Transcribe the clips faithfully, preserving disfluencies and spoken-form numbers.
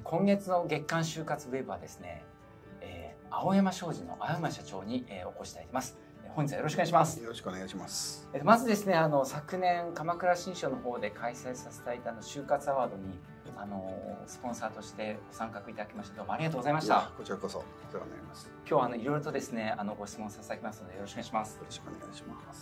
今月の月刊就活ウェブはですね、えー、青山商事の青山社長に、えー、お越しいただいてます。本日はよろしくお願いします。 よろしくお願いします。 えー、まずですね、あの昨年鎌倉新書の方で開催させていただいたの就活アワードにあのスポンサーとしてご参画いただきましてどうもありがとうございました。 こちらこそお世話になります。 今日はあのいろいろとですねあのご質問させていただきますのでよろしくお願いします。 よろしくお願いします。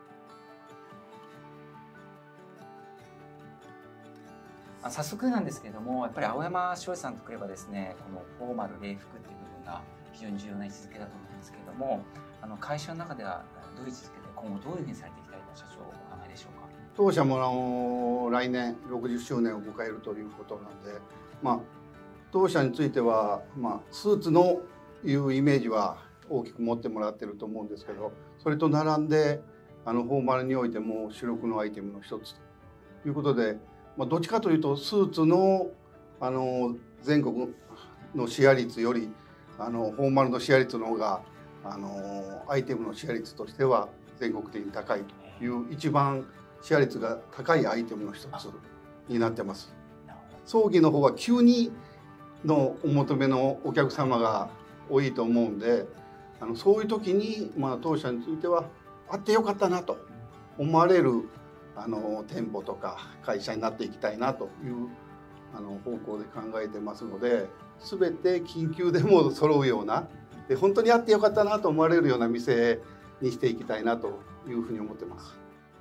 早速なんですけれども、やっぱり青山商事さんとくればですね、このフォーマル礼服っていう部分が非常に重要な位置づけだと思うんですけれども、あの会社の中ではどういう位置づけで今後どういうふうにされていきたいと社長お考えでしょうか。 当社も来年ろくじゅっしゅうねんを迎えるということなんで、まあ当社についてはまあスーツのいうイメージは大きく持ってもらってると思うんですけど、それと並んであのフォーマルにおいても主力のアイテムの一つということで。まあどっちかというとスーツのあの全国のシェア率よりあのフォーマルのシェア率の方があのアイテムのシェア率としては全国的に高いという一番シェア率が高いアイテムの一つになってます。葬儀の方は急にのお求めのお客様が多いと思うんで、あのそういう時に、まあ、当社についてはあってよかったなと思われるあの店舗とか会社になっていきたいなというあの方向で考えてますので、全て緊急でも揃うようなで本当にあってよかったなと思われるような店にしていきたいなというふうに思ってます。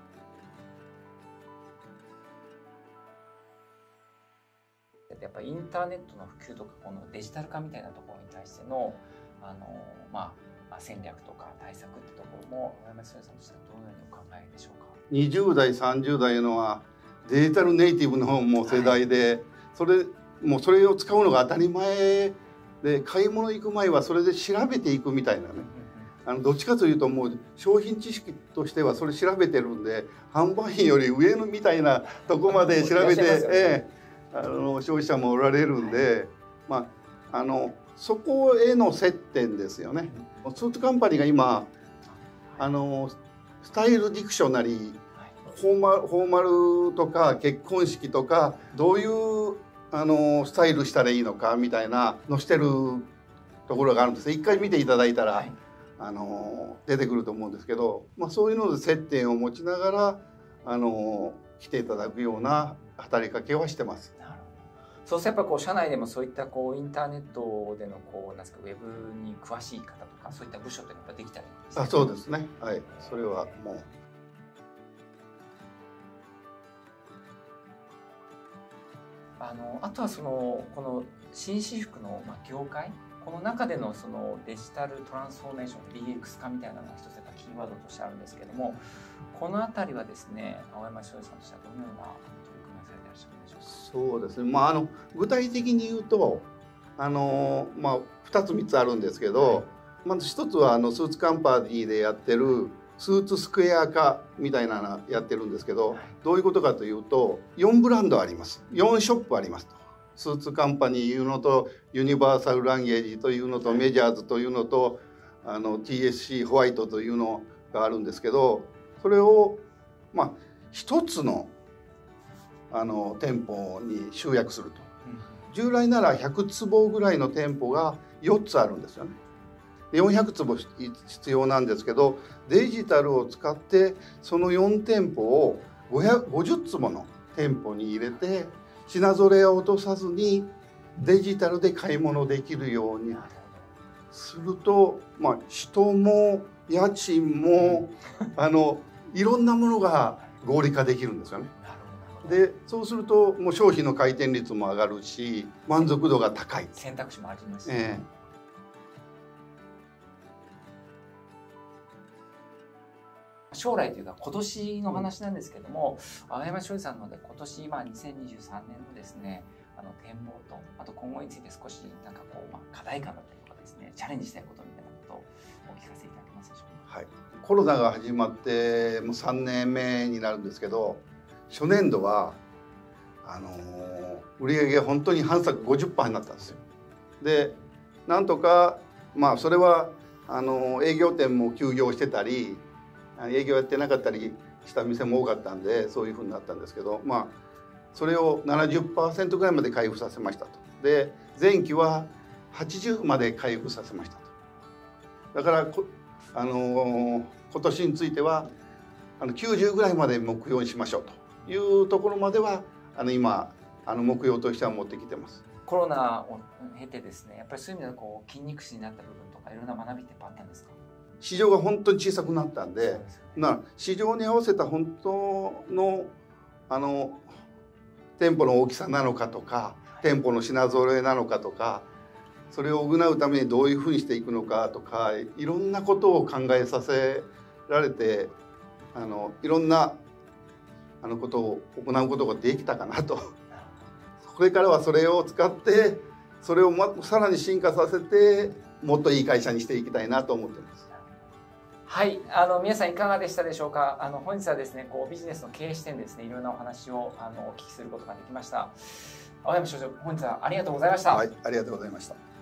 やっぱりインターネットの普及とかこのデジタル化みたいなところに対してのあの、まあ、戦略とか対策ってところも青山商事さんとしてはどのようにお考えでしょうか。 にじゅう代さんじゅう代のはデジタルネイティブのも世代で、はい、それもうそれを使うのが当たり前で、買い物行く前はそれで調べていくみたいなね、あのどっちかというともう商品知識としてはそれ調べてるんで、販売員より上のみたいなとこまで調べて、ねえー、あの消費者もおられるんで、はい、まああのそこへの接点ですよね。スーツカンパニーが今あのスタイルディクショナリー、フォーマル、フォーマルとか結婚式とかどういうあのスタイルしたらいいのかみたいなのしてるところがあるんです。一回見ていただいたら、はい、あの出てくると思うんですけど、まあ、そういうので接点を持ちながらあの来ていただくような働きかけはしてます。 そうするとやっぱこう社内でもそういったこうインターネットでのこうなんですかウェブに詳しい方とかそういった部署ってやっぱできたりですね。 あ、そうですね。はい。それはもう。 あのあとはそのこの紳士服のまあ業界この中でのそのデジタルトランスフォーメーション ディーエックス 化みたいなのが一つやっぱキーワードとしてあるんですけども、このあたりはですね青山商事さんとしてはどのような取り組みをされていらっしゃるんでしょうか。 そうですね。まああの具体的に言うとあのまあふたつみっつあるんですけど、はい、まずひとつはあのスーツカンパニーでやってるスーツスクエア化みたいなのやってるんですけど、はい、どういうことかというとよんブランドあります。よんショップありますと。スーツカンパニーいうのとユニバーサルランゲージというのとメジャーズというのとあの ティーエスシー ホワイトというのがあるんですけど、それをまあ一つのあの店舗に集約すると。従来ならひゃくつぼぐらいの店舗がよっつあるんですよね。よんひゃくつぼ必要なんですけど、デジタルを使ってそのよん店舗をごじゅっつぼの店舗に入れて品ぞれを落とさずにデジタルで買い物できるようにすると、まあ、人も家賃もあのいろんなものが合理化できるんですよね。でそうするともう商品の回転率も上がるし満足度が高い。 選択肢もありますね。えー将来というか今年の話なんですけども、青山商事さんので今年まあにせんにじゅうさんねんのですねあの展望とあと今後について少しなんかこう、まあ、課題感だったりとかですねチャレンジしたいことみたいなことをお聞かせいただけますでしょうか。 はい、コロナが始まってもうさんねんめになるんですけど、初年度はあの売り上げが本当に半昨 ごじゅっパーセント になったんですよ。でなんとかまあそれはあの営業店も休業してたり営業やってなかったりした店も多かったんでそういうふうになったんですけど、まあそれを ななじゅっパーセント ぐらいまで回復させましたと。で前期ははちじゅうまで回復させましたと。だからこ、あのー、今年についてはあのきゅうじゅうぐらいまで目標にしましょうというところまではあの今あの目標としては持ってきてます。 コロナを経てですね、やっぱりそういう意味でこう筋肉質になった部分とかいろんな学びってあったんですか？ 市場が本当に小さくなったんで、な市場に合わせた本当のあの店舗の大きさなのかとか、店舗の品揃えなのかとか、それを補うためにどういうふうにしていくのかとか、いろんなことを考えさせられて、あのいろんなあのことを行うことができたかなと。これからはそれを使ってそれをさらに進化させてもっといい会社にしていきたいなと思っています。 はい、あの皆さんいかがでしたでしょうか。あの本日はですね、こうビジネスの経営視点でですね、いろんなお話をあのお聞きすることができました。青山所長、本日はありがとうございました。 はい、ありがとうございました。